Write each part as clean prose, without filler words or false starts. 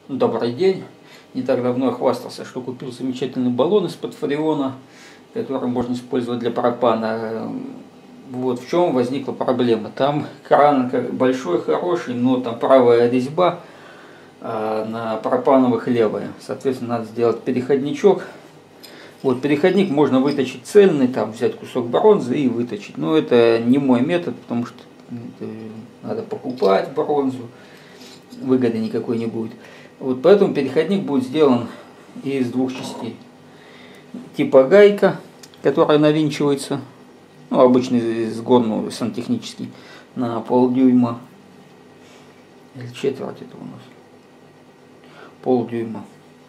Добрый день. Не так давно я хвастался, что купил замечательный баллон из-под фреона, который можно использовать для пропана. Вот в чем возникла проблема. Там кран большой, хороший, но там правая резьба, а на пропановых левая. Соответственно, надо сделать переходничок. Вот переходник можно выточить цельный, там взять кусок бронзы и выточить. Но это не мой метод, потому что надо покупать бронзу, выгоды никакой не будет. Вот поэтому переходник будет сделан из двух частей. Типа гайка, которая навинчивается, ну, обычный сгон сантехнический, на полдюйма. Или четверть это у нас. Полдюйма.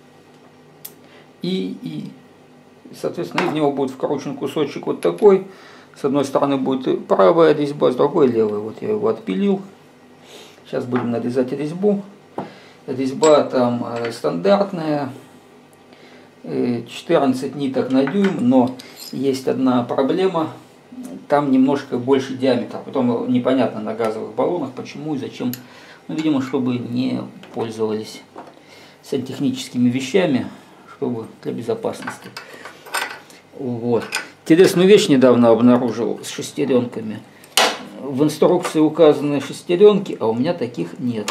И соответственно, из него будет вкручен кусочек вот такой. С одной стороны будет правая резьба, с другой левая. Вот я его отпилил. Сейчас будем нарезать резьбу. Резьба там стандартная, 14 ниток на дюйм, но есть одна проблема, там немножко больше диаметр. Потом непонятно на газовых баллонах, почему и зачем. Ну, видимо, чтобы не пользовались сантехническими вещами, чтобы для безопасности. Вот. Интересную вещь недавно обнаружил с шестеренками. В инструкции указаны шестеренки, а у меня таких нет.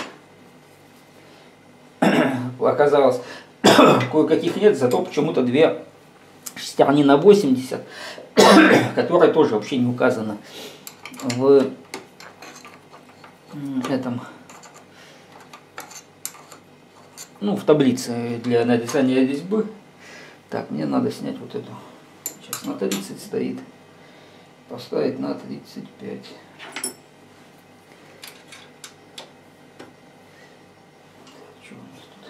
Оказалось, кое-каких нет, зато почему-то две шестерни на 80, которые тоже вообще не указаны в этом, ну, в таблице для нарезания резьбы. Так, мне надо снять вот эту. Сейчас на 30 стоит. Поставить на 35. Что у нас тут?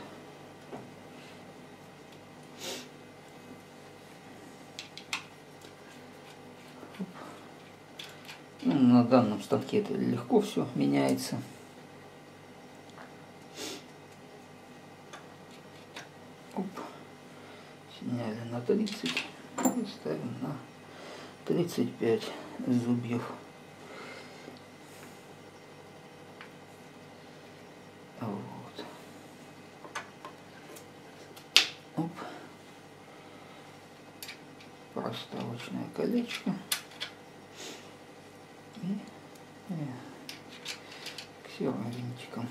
Ну, на данном станке это легко все меняется. Оп. Сняли на 30 и ставим на 35 зубьев. Вот. Оп. Проставочное колечко. И ксером винтиком.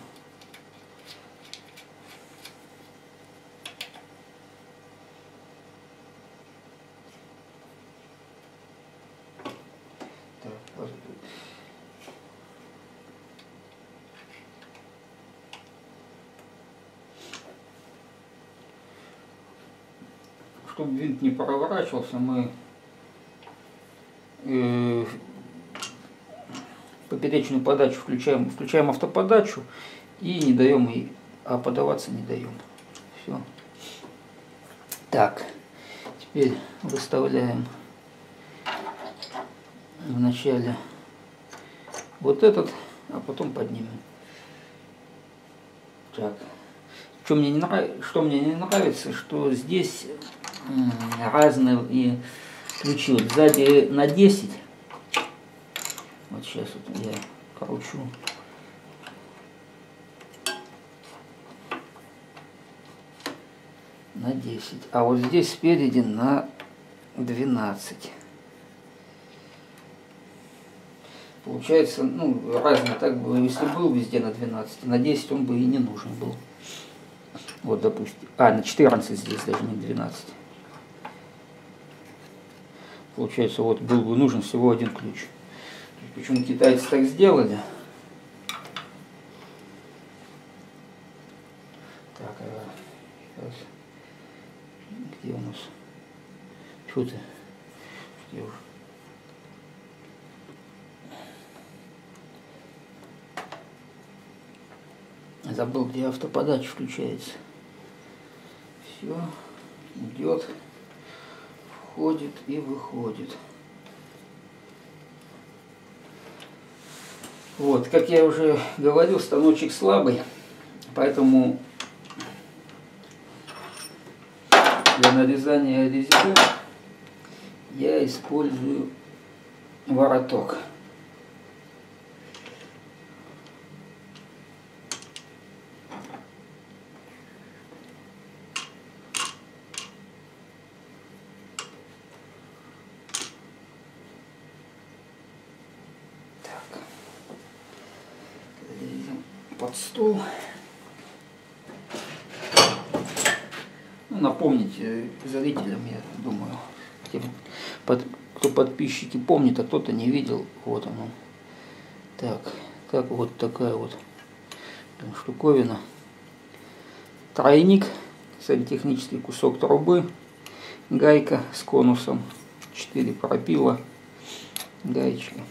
Чтобы винт не проворачивался, мы поперечную подачу включаем автоподачу и не даем ей, а подаваться не даем. Все. Так, теперь выставляем вначале вот этот, а потом поднимем. Так, что мне не нравится, что здесь разные ключи. Вот сзади на 10. Вот сейчас вот я кручу. На 10. А вот здесь спереди на 12. Получается, ну, разное так было. Если был везде на 12, на 10 он бы и не нужен был. Вот, допустим. А, на 14 здесь, даже не 12. Получается, вот был бы нужен всего один ключ. Почему китайцы так сделали? Так, сейчас. Где у нас? Что ты? Где уже? Забыл, где автоподача включается. Все, идет, входит и выходит. Вот, как я уже говорил, станочек слабый, поэтому для нарезания резьбы я использую вороток. под стол. Ну, напомните зрителям, я думаю, тем, кто подписчики помнит, а кто-то не видел. Вот оно. Так вот такая вот штуковина. Тройник, сантехнический кусок трубы, гайка с конусом, 4 пропила, гаечки.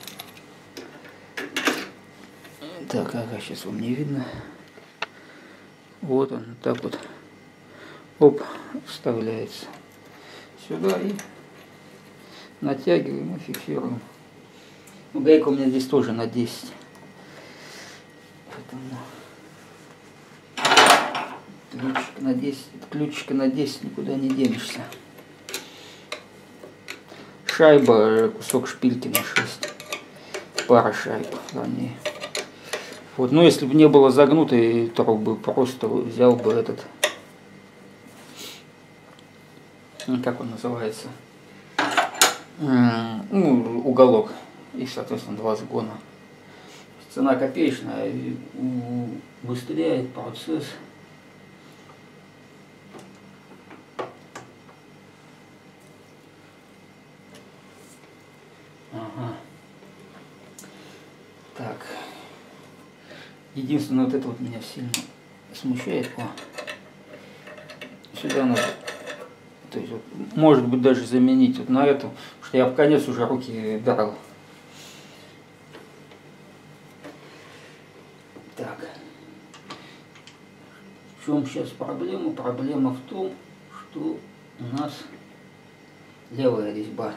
Так, ага, сейчас вам не видно. Вот он, так вот, оп, вставляется сюда и натягиваем и фиксируем. Ну, гайка у меня здесь тоже на 10. Поэтому ключик на 10, ключика на 10 никуда не денешься. Шайба, кусок шпильки на 6. Пара шайб, вернее. Вот, но если бы не было загнутой трубы, просто взял бы этот, как он называется, ну, уголок и, соответственно, 2 сгона. Цена копеечная, и убыстряет процесс. Ага. Так. Единственное, вот это вот меня сильно смущает. О. Сюда надо, то есть, вот, может быть, даже заменить вот на эту, потому что я в конец уже руки драл. Так. В чем сейчас проблема? Проблема в том, что у нас левая резьба.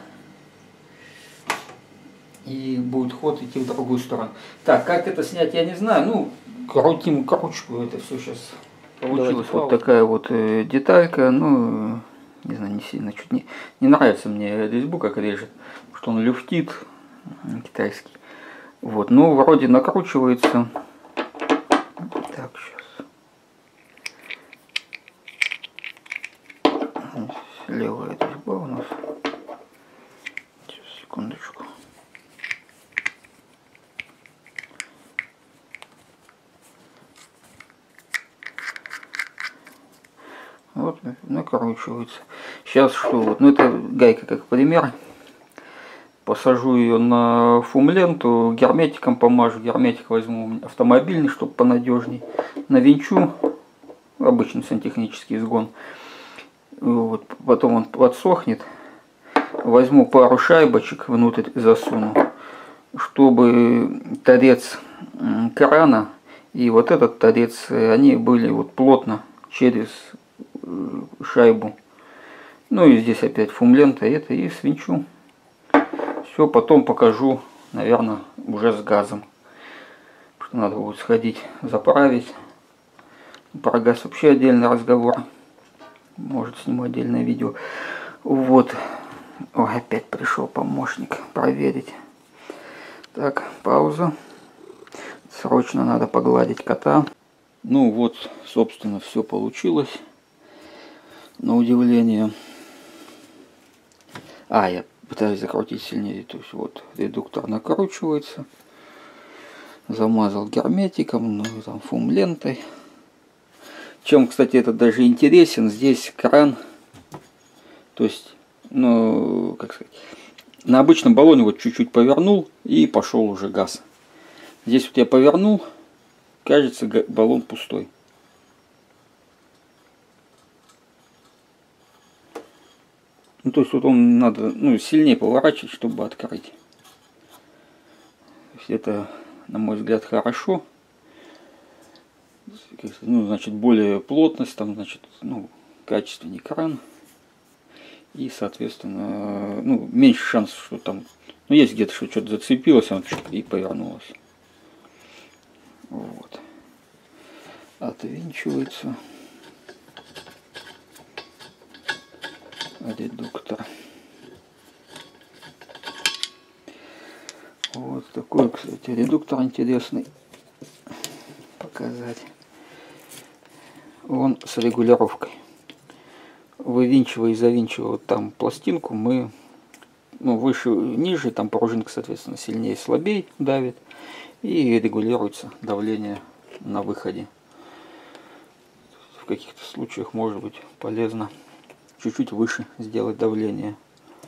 И будет ход идти в другую сторону. Так, как это снять, я не знаю. Ну, крутим кручку, это все сейчас получилось. Вот такая вот деталька. Ну, не знаю, не сильно, чуть не нравится мне резьбу, как режет. Что он люфтит, китайский. Вот, ну, вроде накручивается. Так, сейчас. Левая резьба у нас. Сейчас, секундочку. Вот, накручивается. Сейчас что? Вот, ну это гайка как пример. Посажу ее на фум-ленту, герметиком помажу. Герметик возьму автомобильный, чтобы понадежней. Навинчу, обычный сантехнический сгон. Вот, потом он подсохнет. Возьму пару шайбочек внутрь засуну, чтобы торец крана и вот этот торец, они были вот плотно через шайбу. Ну и здесь опять фум-лента это, и свинчу. Все, потом покажу, наверное, уже с газом. Что надо будет сходить заправить. Про газ вообще отдельный разговор. Может, сниму отдельное видео. Вот. Ой, опять пришел помощник проверить. Так, пауза. Срочно надо погладить кота. Ну вот, собственно, все получилось. На удивление. Я пытаюсь закрутить сильнее. То есть вот редуктор накручивается. Замазал герметиком, ну там фум-лентой. Чем, кстати, это даже интересен. Здесь кран. То есть, ну, как сказать, на обычном баллоне вот чуть-чуть повернул и пошел уже газ. Здесь вот я повернул, кажется, баллон пустой. Ну, то есть вот он надо, ну, сильнее поворачивать, чтобы открыть. То есть это, на мой взгляд, хорошо. Ну, значит, более плотность, там, значит, ну, качественнее кран. И, соответственно, ну, меньше шансов, что там, ну, есть где-то что-то зацепилось, оно и повернулось. Вот. Отвинчивается редуктор. Вот такой, кстати, редуктор интересный показать. Он с регулировкой. Вывинчивая и завинчивая вот там пластинку, мы, ну, выше, ниже, там пружинка, соответственно, сильнее, слабее давит, и регулируется давление на выходе. В каких-то случаях может быть полезно чуть-чуть выше сделать давление.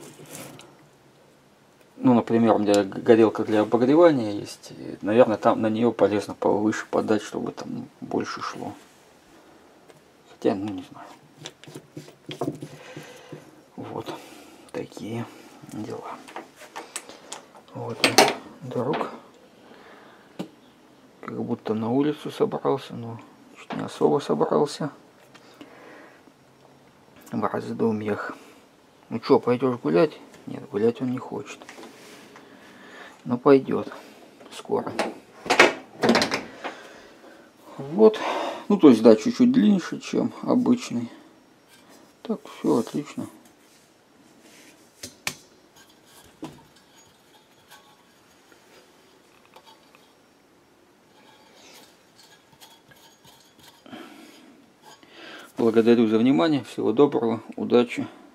Ну, например, у меня горелка для обогревания есть. И, наверное, там на нее полезно повыше подать, чтобы там больше шло. Хотя, ну, не знаю. Вот такие дела. Вот друг. Как будто на улицу собрался, но чуть не особо собрался. В раздумьях. Ну что, пойдешь гулять? Нет, гулять он не хочет. Но пойдет скоро. Вот. Ну, то есть, да, чуть-чуть длиннее, чем обычный. Так, все отлично. Благодарю за внимание. Всего доброго. Удачи.